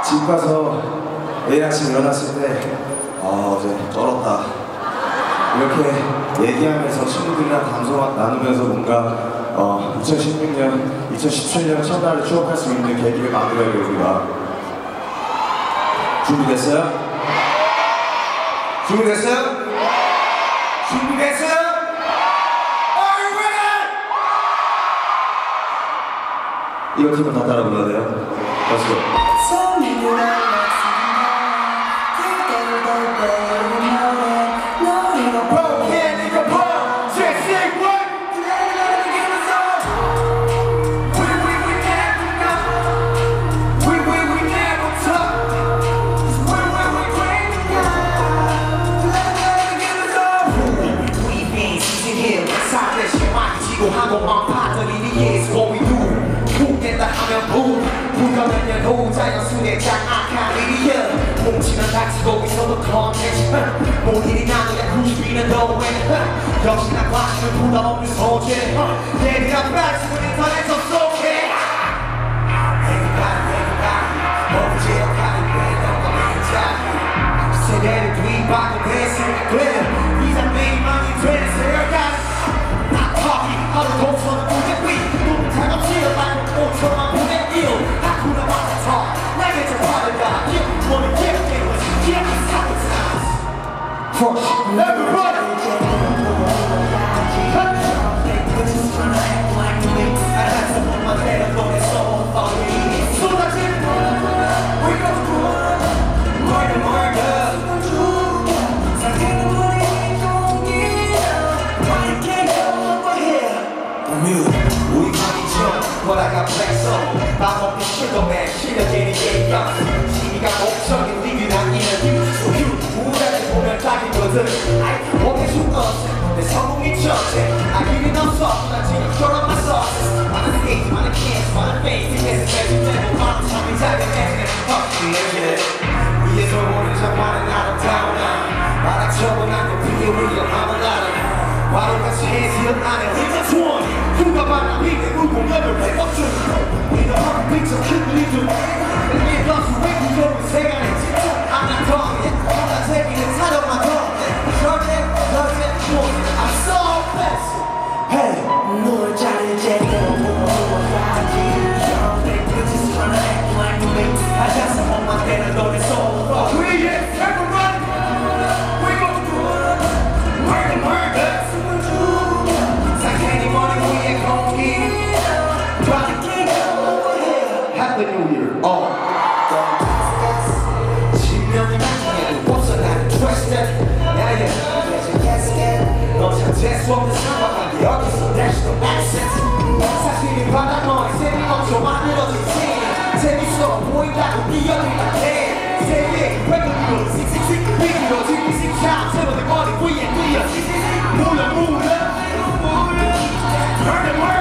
집 가서 내일 아침 일어났을 때 어제 떨었다 이렇게 얘기하면서 친구들이랑 감성 나누면서 뭔가 2016년, 2017년 첫날을 추억할 수 있는 계기를 만들어야 됩니다. 준비됐어요? 준비됐어요? 준비됐어요? Are you ready? 이거 팀은 다 따라 불러야 돼요. Let's go. 항공만 파더니 is what we do 훅된다 하면 boom 불가능한 후 자연스레 장악한 일이야 뭉치면 다치고 있어도 컨텐츠 뭔 일이 나누냐 구비는 너왜 역시나 관심을 부담없는 소재 얘들아 말씀을 인터넷에서 쏘게 세대를 뒤바꿔 대승이 되는 이 장면이 많이 되는 세월간 하루 동서는 무대 위 눈을 없이는 말고 5천만 분의 1 하쿠나 마타타 나에게 좀 화를다 몸이 깨끗해 기억이 사고자 Push everybody 쏟아지는 We go through murder murder 우리 강이죠 But I got black soul 마법이 실검에 실려지는 예감 시기가 목적인 리뷰나 인터뷰 소규 우울하게 보면 딱이거든 I 원해 준 것은 내 성공이 첫째 아기는 없어 난 지금 결혼 맞서 많은 스테이지 많은 캔스 많은 페이스 계속 매진되고 많은 잠이 작은 애들은 위에서 보는 저 많은 아름다운 바닥쳐본 안돼 위에 위험함을 알아 바로같이 해지연 안에 혼자 소원이 누가 봐라 위에 무공력을 회복중 위로 하는 빅적 큰일이 좀 위에 가수 외국적인 세간에 집중 안난 덩이에 혼자 재미는 사정만 덩이에 절대 I'm so fast Hey 뭘 잘해 제대로 무엇까지 저렇게 끝이 하나 act like me 아자서 몸만 되는 너의 soul 위에 everybody We go through murder murder Happy New Year. 신명이 나중에도 벗어나는 twisted. Yeah, yeah. 너 참 재수없는 상황한데 여기서 there's no accent. 사실이 바다 너의 셈이 엄청 만들어진 셈. 재밌어 보인다고 뛰어들다 해. 세계 회군으로 씩씩씩 비기로 씩씩 차. 세번의 머리 위에 뛰어 씩씩씩 몰라 몰라. Murder, murder.